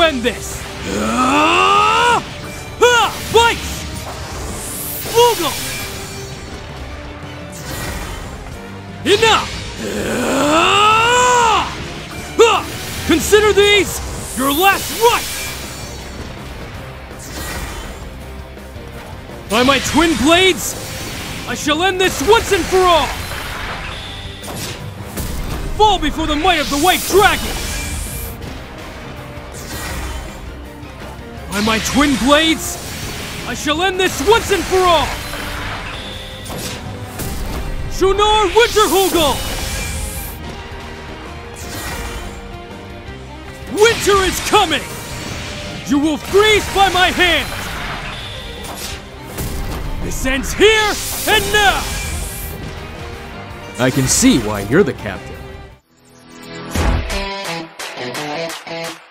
end this! Bites! Vogel! Enough! Consider these your last rites! By my twin blades, I shall end this once and for all! Fall before the might of the White Dragon! By my twin blades, I shall end this once and for all! Shunar Winterhugel! Winter is coming! You will freeze by my hand! This ends here and now! I can see why you're the captain.